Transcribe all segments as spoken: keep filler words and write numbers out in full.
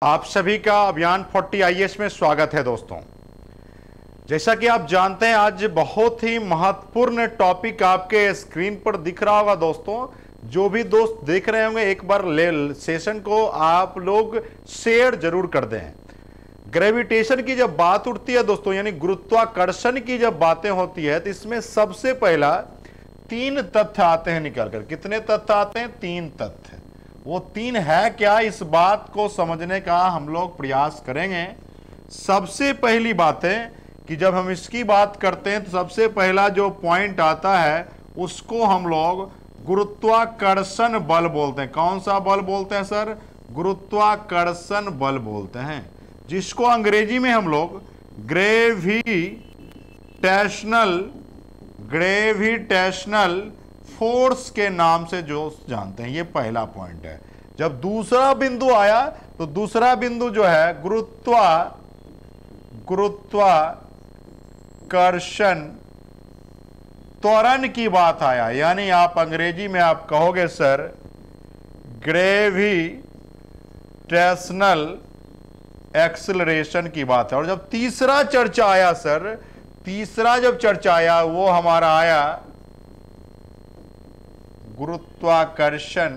आप सभी का अभियान चालीस आई ए एस में स्वागत है दोस्तों। जैसा कि आप जानते हैं आज बहुत ही महत्वपूर्ण टॉपिक आपके स्क्रीन पर दिख रहा होगा दोस्तों। जो भी दोस्त देख रहे होंगे एक बार ले सेशन को आप लोग शेयर जरूर कर दें। ग्रेविटेशन की जब बात उठती है दोस्तों, यानी गुरुत्वाकर्षण की जब बातें होती है तो इसमें सबसे पहला तीन तथ्य आते हैं निकल कर। कितने तथ्य आते हैं? तीन तथ्य। वो तीन है क्या, इस बात को समझने का हम लोग प्रयास करेंगे। सबसे पहली बात है कि जब हम इसकी बात करते हैं तो सबसे पहला जो पॉइंट आता है उसको हम लोग गुरुत्वाकर्षण बल बोलते हैं। कौन सा बल बोलते हैं सर? गुरुत्वाकर्षण बल बोलते हैं, जिसको अंग्रेजी में हम लोग ग्रेविटेशनल ग्रेविटेशनल फोर्स के नाम से जो जानते हैं। ये पहला पॉइंट है। जब दूसरा बिंदु आया तो दूसरा बिंदु जो है गुरुत्वा गुरुत्वाकर्षण त्वरण की बात आया, यानी आप अंग्रेजी में आप कहोगे सर ग्रेविटेशनल एक्सेलरेशन की बात है। और जब तीसरा चर्चा आया सर, तीसरा जब चर्चा आया वो हमारा आया गुरुत्वाकर्षण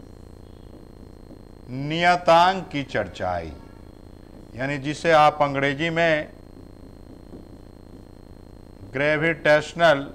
नियतांक की चर्चा आई, यानी जिसे आप अंग्रेजी में ग्रेविटेशनल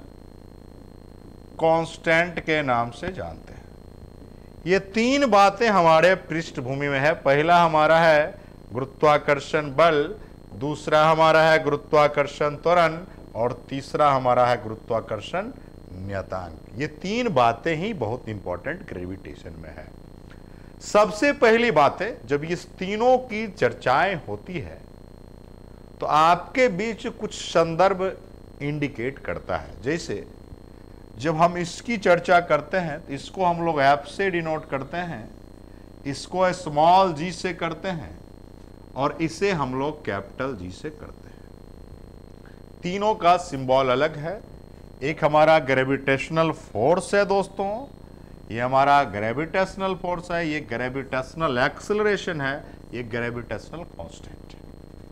कांस्टेंट के नाम से जानते हैं। ये तीन बातें हमारे पृष्ठभूमि में है। पहला हमारा है गुरुत्वाकर्षण बल, दूसरा हमारा है गुरुत्वाकर्षण त्वरण और तीसरा हमारा है गुरुत्वाकर्षण नियतांक। ये तीन बातें ही बहुत इंपॉर्टेंट ग्रेविटेशन में है। सबसे पहली बात है, जब इस तीनों की चर्चाएं होती है तो आपके बीच कुछ संदर्भ इंडिकेट करता है। जैसे जब हम इसकी चर्चा करते हैं तो इसको हम लोग एफ से डिनोट करते हैं, इसको स्मॉल जी से करते हैं और इसे हम लोग कैपिटल जी से करते हैं। तीनों का सिंबल अलग है। एक हमारा ग्रेविटेशनल फोर्स है दोस्तों, ये हमारा ग्रेविटेशनल फोर्स है, ये ग्रेविटेशनल एक्सेलरेशन है, ये ग्रेविटेशनल कांस्टेंट है।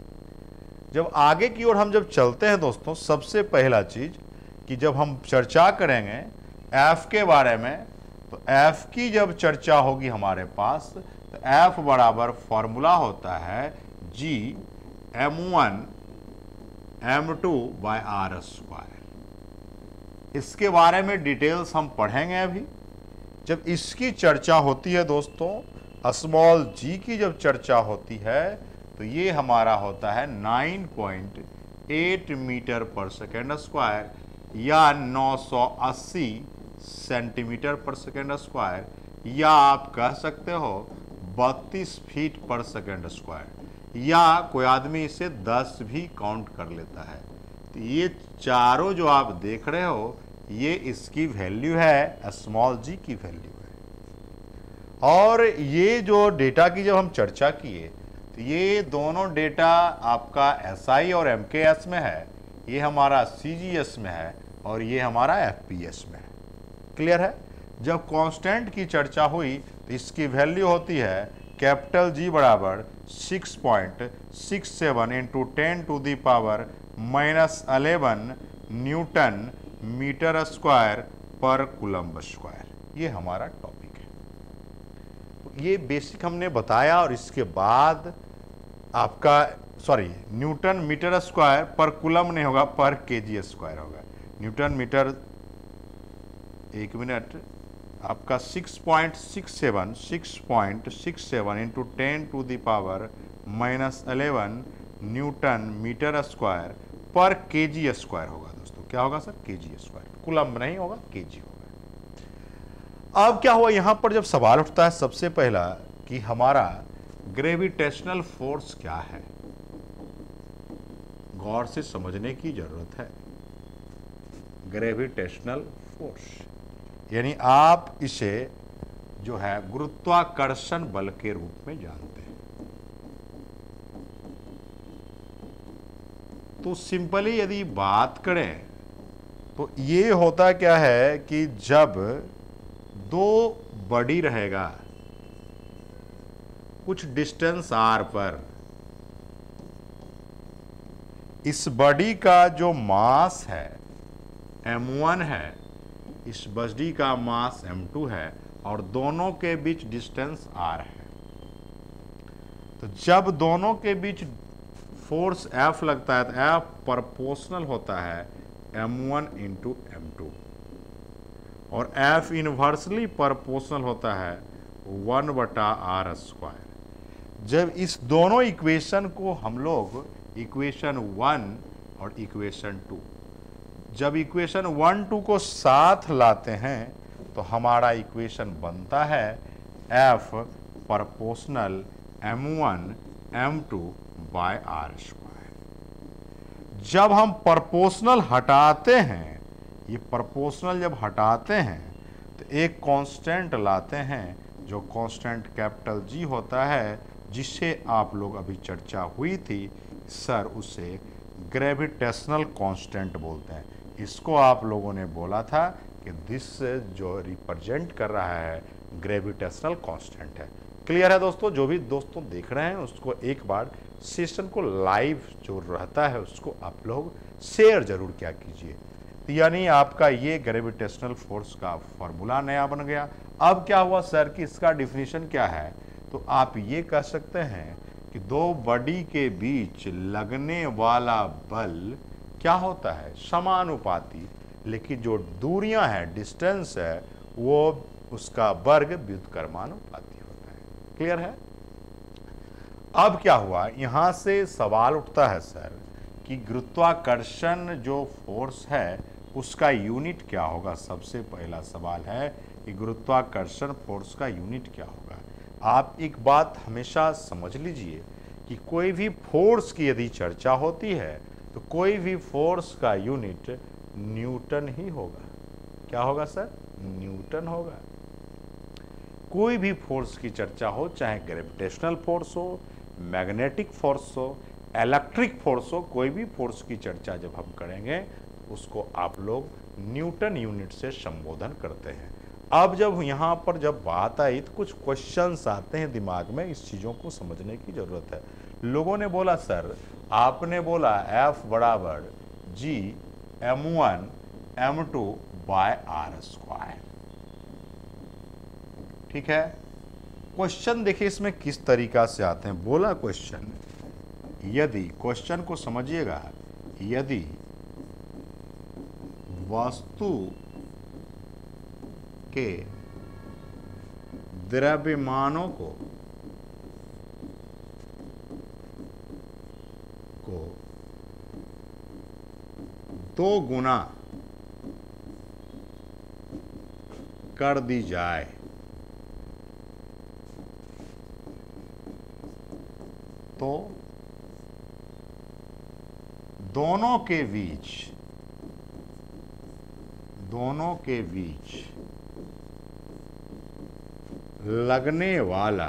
जब आगे की ओर हम जब चलते हैं दोस्तों, सबसे पहला चीज कि जब हम चर्चा करेंगे एफ के बारे में, तो एफ की जब चर्चा होगी हमारे पास तो एफ बराबर फॉर्मूला होता है G M one M two by R square. इसके बारे में डिटेल्स हम पढ़ेंगे अभी। जब इसकी चर्चा होती है दोस्तों, स्मॉल जी की जब चर्चा होती है तो ये हमारा होता है nine point eight metre per second square या नौ सौ अस्सी सेंटीमीटर पर सेकेंड स्क्वायर, या आप कह सकते हो बत्तीस फीट पर सेकेंड स्क्वायर, या कोई आदमी इसे दस भी काउंट कर लेता है। तो ये चारों जो आप देख रहे हो ये इसकी वैल्यू है, स्मॉल जी की वैल्यू है। और ये जो डेटा की जब हम चर्चा किए तो ये दोनों डेटा आपका एस आई और एम के एस में है, ये हमारा सी जी एस में है और ये हमारा एफ पी एस में है। क्लियर है? जब कांस्टेंट की चर्चा हुई तो इसकी वैल्यू होती है कैपिटल जी बराबर six point six seven into ten to the power minus eleven newton metre square per coulomb square. ये हमारा टॉपिक है। तो ये बेसिक हमने बताया और इसके बाद आपका sorry newton metre square per coulomb नहीं होगा, पर केजी स्क्वायर होगा। न्यूटन मीटर, एक मिनट, आपका six point six seven six point six seven into ten to the power minus eleven newton metre square per KG square होगा दोस्तों। क्या होगा sir? KG square. Coulomb नहीं होगा, KG होगा। अब क्या हुआ यहां पर जब सवाल उठता है सबसे पहला कि हमारा ग्रेविटेशनल फोर्स क्या है, गौर से समझने की जरूरत है। ग्रेविटेशनल फोर्स यानी आप इसे जो है गुरुत्वाकर्षण बल के रूप में जानते हैं। तो सिंपली यदि बात करें तो ये होता क्या है कि जब दो बॉडी रहेगा कुछ डिस्टेंस आर पर इस बॉडी का जो मास है एम वन है, इस बॉडी का मास एम टू है और दोनों के बीच डिस्टेंस आर है। तो जब दोनों के बीच फोर्स एफ लगता है तो एफ प्रोपोर्शनल होता है M one into M two और एफ इनवर्सली प्रोपोर्शनल होता है वन बटा आर स्क्वायर। जब इस दोनों इक्वेशन को हम लोग इक्वेशन वन और इक्वेशन टू, जब इक्वेशन वन टू को साथ लाते हैं तो हमारा इक्वेशन बनता है F proportional M one M two by R square. जब हम प्रोपोर्शनल हटाते हैं, ये प्रोपोर्शनल जब हटाते हैं तो एक कांस्टेंट लाते हैं जो कांस्टेंट कैपिटल जी होता है, जिससे आप लोग अभी चर्चा हुई थी सर, उसे ग्रेविटेशनल कांस्टेंट बोलते हैं। इसको आप लोगों ने बोला था कि दिस जो रिप्रेजेंट कर रहा है ग्रेविटेशनल कांस्टेंट है। क्लियर है दोस्तों? जो भी दोस्तों देख रहे हैं उसको एक बार सेशन को लाइव जो रहता है उसको आप लोग शेयर जरूर क्या कीजिए। यानी आपका ये ग्रेविटेशनल फोर्स का फॉर्मूला नया बन गया। अब क्या हुआ सर कि इसका डिफिनीशन क्या है? तो आप ये कह सकते हैं कि दो बॉडी के बीच लगने वाला बल क्या होता है? समानुपाती, लेकिन जो दूरियां हैं, डिस्टेंस है, वो उसका वर्ग व्युत्क्रमानुपाती होता है। क्लियर है? अब क्या हुआ, यहां से सवाल उठता है सर कि गुरुत्वाकर्षण जो फोर्स है उसका यूनिट क्या होगा? सबसे पहला सवाल है कि गुरुत्वाकर्षण फोर्स का यूनिट क्या होगा। आप एक बात हमेशा समझ लीजिए कि कोई भी फोर्स की यदि चर्चा होती है तो कोई भी फोर्स का यूनिट न्यूटन ही होगा। क्या होगा सर? न्यूटन होगा। कोई भी फोर्स की चर्चा हो, चाहे ग्रेविटेशनल फोर्स हो, मैग्नेटिक फोर्स हो, इलेक्ट्रिक फोर्स हो, कोई भी फोर्स की चर्चा जब हम करेंगे उसको आप लोग न्यूटन यूनिट से संबोधन करते हैं। अब जब यहाँ पर जब बात आई तो कुछ क्वेश्चंस आते हैं दिमाग में, इस चीज़ों को समझने की ज़रूरत है। लोगों ने बोला सर, आपने बोला एफ बराबर G M one M two by R square, ठीक है। क्वेश्चन देखिए इसमें किस तरीका से आते हैं। बोला क्वेश्चन, यदि, क्वेश्चन को समझिएगा, यदि वस्तु के द्रव्यमानों को को दो गुना कर दी जाए तो दोनों के बीच दोनों के बीच लगने वाला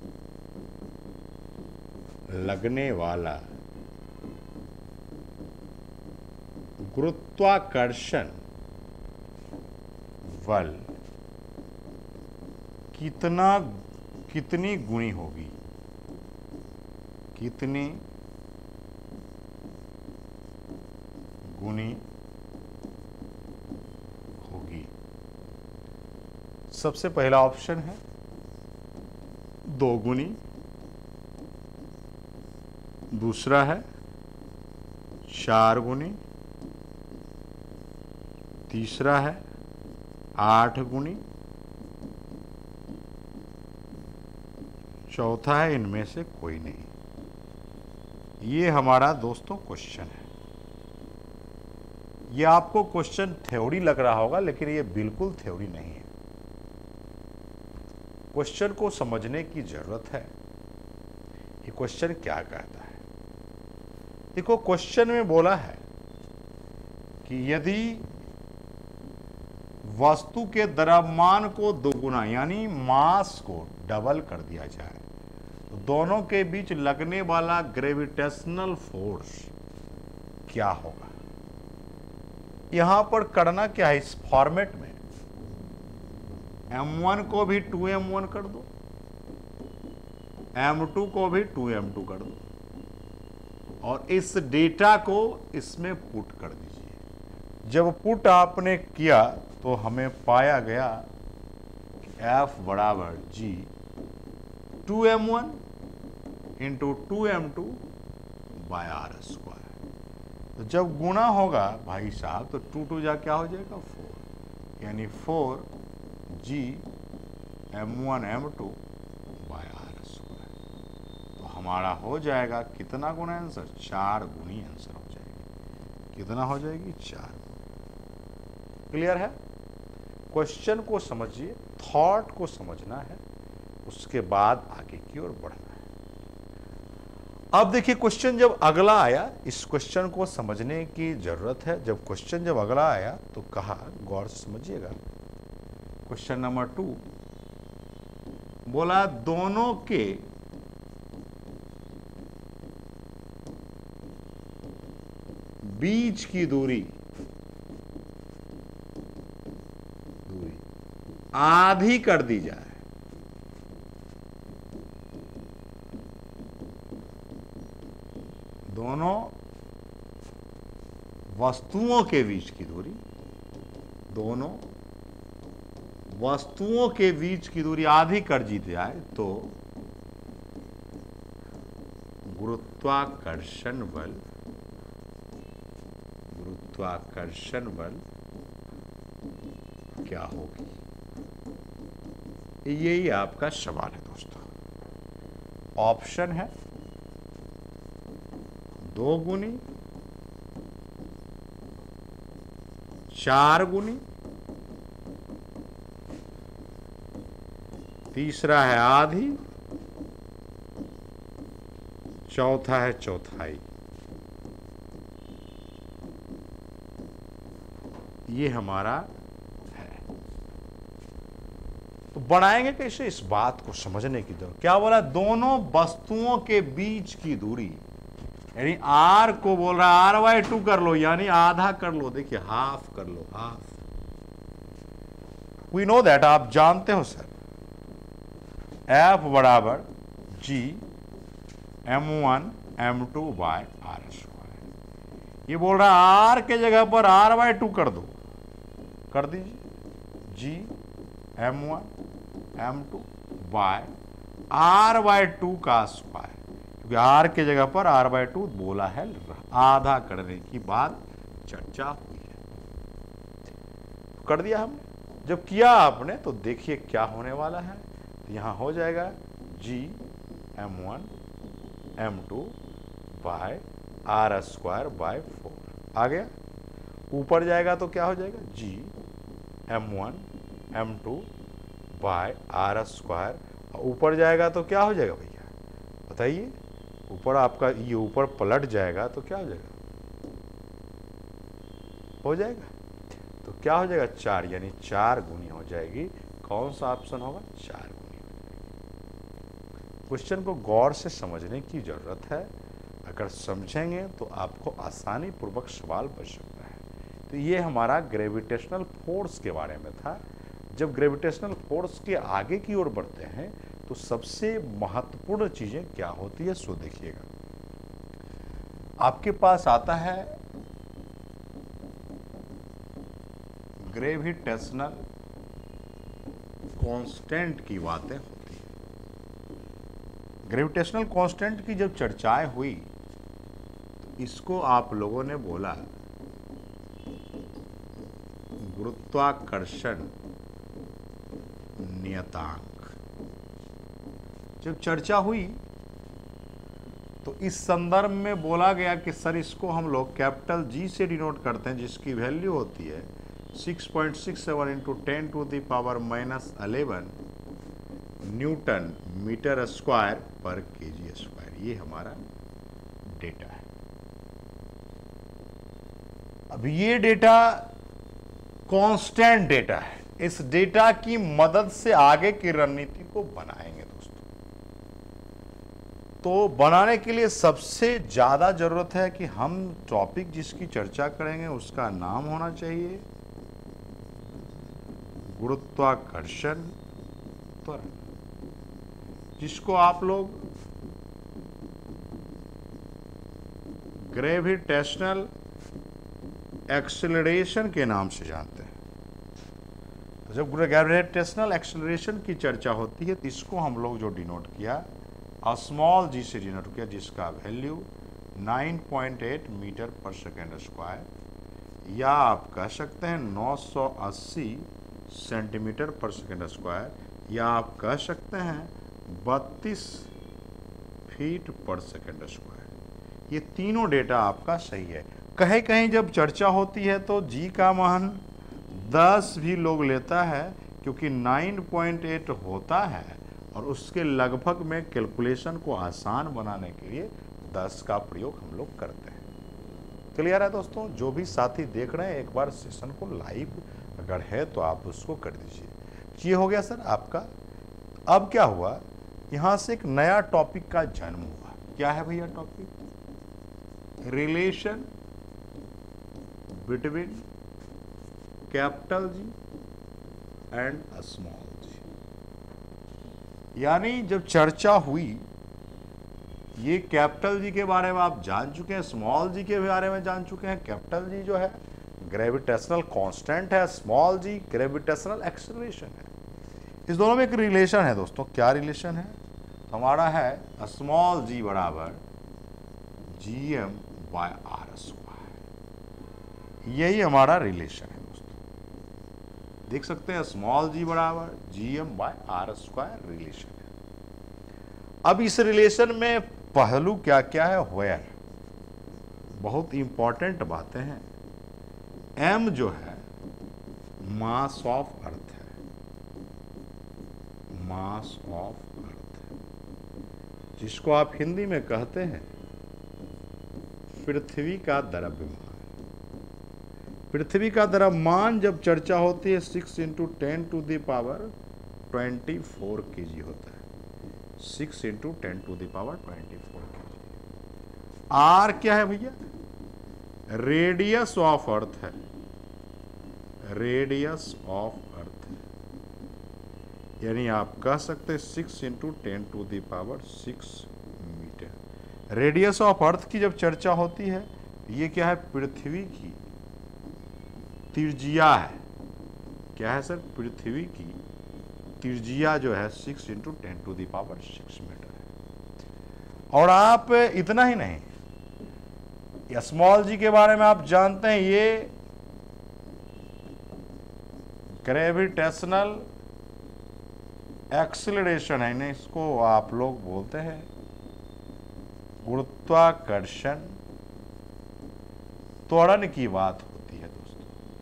लगने वाला गुरुत्वाकर्षण बल कितना कितनी गुणी होगी, कितनी गुणी होगी। सबसे पहला ऑप्शन है दो गुनी, दूसरा है चार गुनी, तीसरा है आठ गुनी, चौथा है इनमें से कोई नहीं। ये हमारा दोस्तों क्वेश्चन है। ये आपको क्वेश्चन थ्योरी लग रहा होगा, लेकिन ये बिल्कुल थ्योरी नहीं है। क्वेश्चन को समझने की जरूरत है। ये क्वेश्चन क्या कहता है? देखो, क्वेश्चन में बोला है कि यदि वस्तु के द्रव्यमान को दोगुना यानी मास को डबल कर दिया जाए तो दोनों के बीच लगने वाला ग्रेविटेशनल फोर्स क्या होगा। यहां पर करना क्या है, इस फॉर्मेट में एम वन को भी टू एम वन कर दो एम टू को भी टू एम टू कर दो और इस डेटा को इसमें पुट कर दीजिए। जब पुट आपने किया तो हमें पाया गया कि एफ बराबर G two M one into two M two by R square. तो जब गुणा होगा भाई साहब तो टू टू जा क्या हो जाएगा फोर, यानी four G M one M two by R square. तो हमारा हो जाएगा कितना गुना आंसर, चार गुनी आंसर हो जाएगी। कितना हो जाएगी, चार। क्लियर है? क्वेश्चन को समझिए, थॉट को समझना है, उसके बाद आगे की ओर बढ़ना है। अब देखिए क्वेश्चन जब अगला आया, इस क्वेश्चन को समझने की जरूरत है। जब क्वेश्चन जब अगला आया तो कहा, गौर से समझिएगा, क्वेश्चन नंबर टू बोला दोनों के बीच की दूरी दूरी आधी कर दी जाए। दोनों वस्तुओं के बीच की दूरी दोनों वस्तुओं के बीच की दूरी आधी कर दी जाए तो गुरुत्वाकर्षण बल गुरुत्वाकर्षण बल क्या होगी? यही आपका सवाल है दोस्तों। ऑप्शन है दो गुनी, चार गुनी, तीसरा है आधी, चौथा है चौथाई। ये हमारा है। तो बनाएंगे कैसे, इस बात को समझने की जरूरत। क्या बोला, दोनों वस्तुओं के बीच की दूरी, यानी आर को बोल रहा है आर बाई टू कर लो, यानी आधा कर लो। देखिए हाफ कर लो, हाफ। वी नो दैट, आप जानते हो सर, एफ बराबर G M one M two by R square. ये बोल रहा है आर के जगह पर आर बाय टू कर दो, कर दीजिए, G M one M two by R by two का स्क्वायर, क्योंकि आर के जगह पर आर बाय टू बोला है, आधा करने की बात चर्चा हुई है। तो कर दिया हमने। जब किया आपने तो देखिए क्या होने वाला है। तो यहां हो जाएगा G M one M two by R square by four. आ गया। ऊपर जाएगा तो क्या हो जाएगा, G M one M two by R square. ऊपर जाएगा तो क्या हो जाएगा भैया बताइए, ऊपर आपका ये ऊपर पलट जाएगा तो क्या हो जाएगा, हो जाएगा तो क्या हो जाएगा, चार, यानी चार गुनी हो जाएगी। कौन सा ऑप्शन होगा, चार गुनी। क्वेश्चन को गौर से समझने की जरूरत है। अगर समझेंगे तो आपको आसानी पूर्वक सवाल बच सकता है। तो ये हमारा ग्रेविटेशनल फोर्स के बारे में था। जब ग्रेविटेशनल फोर्स के आगे की ओर बढ़ते हैं तो सबसे महत्वपूर्ण चीजें क्या होती है, सो देखिएगा। आपके पास आता है ग्रेविटेशनल कांस्टेंट की बातें होती है। ग्रेविटेशनल कांस्टेंट की जब चर्चाएं हुई तो इसको आप लोगों ने बोला गुरुत्वाकर्षण नियतांक। जब चर्चा हुई तो इस संदर्भ में बोला गया कि सर इसको हम लोग कैपिटल जी से डिनोट करते हैं, जिसकी वैल्यू होती है six point six seven into ten to the power minus eleven newton metre square per KG square. ये हमारा डेटा है। अब ये डेटा कांस्टेंट डेटा है। इस डेटा की मदद से आगे की रणनीति को बनाएंगे दोस्तों। तो बनाने के लिए सबसे ज्यादा जरूरत है कि हम टॉपिक जिसकी चर्चा करेंगे उसका नाम होना चाहिए गुरुत्वाकर्षण त्वरण। जिसको आप लोग ग्रेविटेशनल एक्सेलरेशन के नाम से जानते हैं। तो जब ग्रेविटेशनल एक्सेलरेशन की चर्चा होती है तो इसको हम लोग जो डिनोट किया स्मॉल जी से डिनोट किया, जिसका value nine point eight metre per second square, या आप कह सकते हैं नौ सौ अस्सी सेंटीमीटर पर सेकेंड स्क्वायर, या आप कह सकते हैं बत्तीस फीट पर सेकेंड स्क्वायर। ये तीनों डेटा आपका सही है। कहीं कहीं जब चर्चा होती है तो जी का मान दस भी लोग लेता है, क्योंकि नाइन पॉइंट एट होता है और उसके लगभग में कैलकुलेशन को आसान बनाने के लिए दस का प्रयोग हम लोग करते हैं। क्लियर है दोस्तों? जो भी साथी देख रहे हैं एक बार सेशन को लाइव अगर है तो आप उसको कर दीजिए। ये हो गया सर आपका। अब क्या हुआ, यहाँ से एक नया टॉपिक का जन्म हुआ। क्या है भैया topic? Relation between capital G and small G. यानी जब चर्चा हुई, ये कैपिटल जी के बारे में आप जान चुके हैं, स्मॉल जी के बारे में जान चुके हैं। कैपिटल जी जो है ग्रेविटेशनल कांस्टेंट है, स्मॉल जी ग्रेविटेशनल एक्सेलरेशन है। इस दोनों में एक रिलेशन है दोस्तों। क्या रिलेशन है? हमारा है स्मॉल जी बराबर G M by R square. यही हमारा रिलेशन है दोस्तों। देख सकते हैं स्मॉल जी बराबर G M by R square relation है। अब इस रिलेशन में पहलू क्या क्या है? वेयर बहुत इंपॉर्टेंट बातें हैं। एम जो है मास ऑफ अर्थ है, मास ऑफ अर्थ है, जिसको आप हिंदी में कहते हैं पृथ्वी का द्रव्यमान। पृथ्वी का द्रव्यमान जब चर्चा होती है six into ten to the power twenty four के जी होता है। Six into ten to the power twenty four के जी। आर क्या है भैया? रेडियस ऑफ अर्थ है, रेडियस ऑफ अर्थ है। यानी आप कह सकते हैं six into ten to the power six metre. Radius of earth की जब चर्चा होती है, ये क्या है? पृथ्वी की त्रिज्या है। क्या है सर? पृथ्वी की त्रिज्या जो है six into ten to the power six metre है। और आप इतना ही नहीं, स्मॉल जी के बारे में आप जानते हैं, ये ग्रेविटेशनल एक्सेलरेशन है। इन्हें इसको आप लोग बोलते हैं गुरुत्वाकर्षण त्वरण की बात होती है दोस्तों।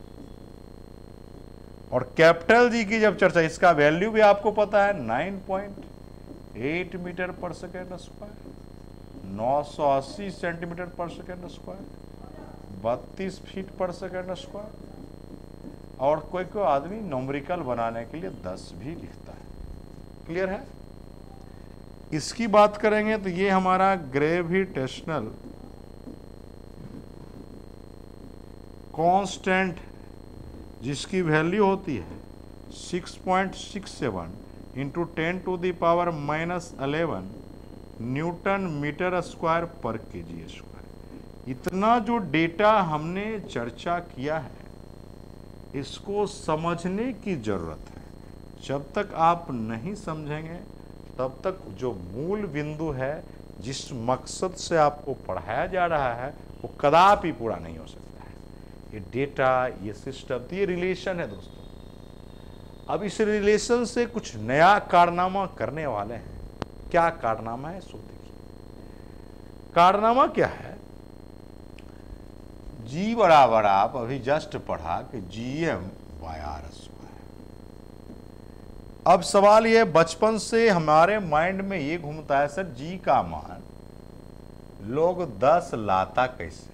और कैपिटल जी की जब चर्चा, इसका वैल्यू भी आपको पता है nine point eight metre per second square, नौ सौ अस्सी सेंटीमीटर पर सेकेंड स्क्वायर, बत्तीस फीट पर सेकेंड स्क्वायर। और कोई कोई आदमी न्यूमेरिकल बनाने के लिए दस भी लिखता है। क्लियर है? इसकी बात करेंगे तो ये हमारा ग्रेविटेशनल कांस्टेंट, जिसकी वैल्यू होती है six point six seven into ten to the power minus eleven newton metre square per K ji square. इतना जो डेटा हमने चर्चा किया है, इसको समझने की जरूरत है। जब तक आप नहीं समझेंगे तब तक जो मूल बिंदु है, जिस मकसद से आपको पढ़ाया जा रहा है, वो कदापि पूरा नहीं हो सकता है। ये डेटा, ये सिस्टम, ये रिलेशन है दोस्तों। अब इस रिलेशन से कुछ नया कारनामा करने वाले हैं। क्या कारनामा है सो देखिए। कारनामा क्या है? जी बराबर आप अभी जस्ट पढ़ा कि G M by R square. अब सवाल ये, बचपन से हमारे माइंड में ये घूमता है, सर जी का मान लोग दस लाता कैसे?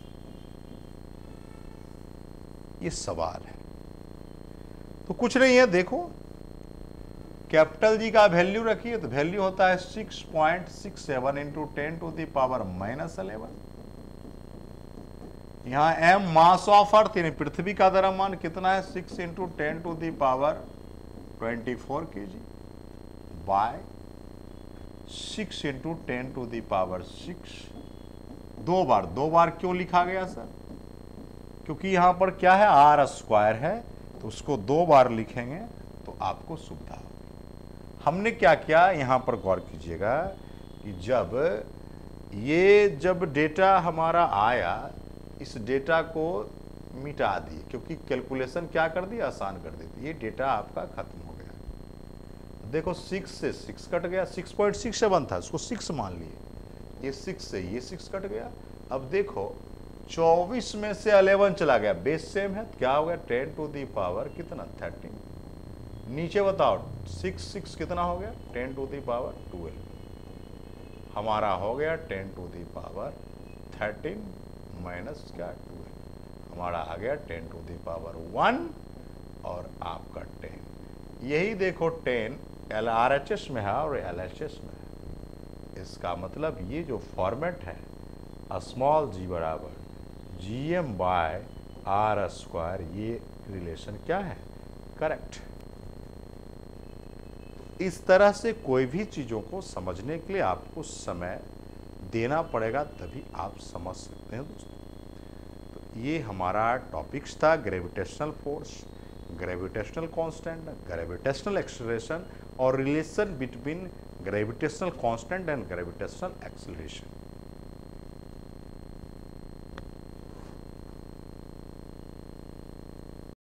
ये सवाल है। तो कुछ नहीं है, देखो कैपिटल जी का वैल्यू रखिए तो वैल्यू होता है six point six seven into ten to the power minus eleven. यहां एम मास ऑफ अर्थ यानी पृथ्वी का द्रव्यमान कितना है? Six into ten to the power twenty four के G by six into ten to the power six, दो बार, दो बार क्यों लिखा गया सर? क्योंकि यहां पर क्या है, आर स्क्वायर है, तो उसको दो बार लिखेंगे तो आपको सुविधा होगी। हमने क्या किया, यहां पर गौर कीजिएगा कि जब ये जब डेटा हमारा आया, इस डेटा को मिटा दिए, क्योंकि कैलकुलेशन क्या कर दिया, आसान कर दी। ये डेटा आपका खत्म हो गया। देखो सिक्स से सिक्स कट गया, सिक्स पॉइंट सिक्स सेवन था, उसको सिक्स मान लिए, ये सिक्स से ये सिक्स कट गया। अब देखो चौबीस में से इलेवन चला गया, बेस सेम है, क्या हो गया, टेन टू दी पावर कितना, थर्टीन। नीचे बताओ सिक्स सिक्स कितना हो गया, ten to the power twelve. हमारा हो गया ten to the power thirteen minus क्या, ट्वेल्व। हमारा आ गया ten to the power one और आपका टेन। यही देखो ten L R H S में है और एल एच एस में है। इसका मतलब ये जो फॉर्मेट है, स्मॉल जी बराबर G M by R square, ये रिलेशन क्या है, करेक्ट। इस तरह से कोई भी चीज़ों को समझने के लिए आपको समय देना पड़ेगा, तभी आप समझ सकते हैं दोस्तों। तो ये हमारा टॉपिक्स था, gravitational force, gravitational constant, gravitational acceleration और relation between gravitational constant and gravitational acceleration.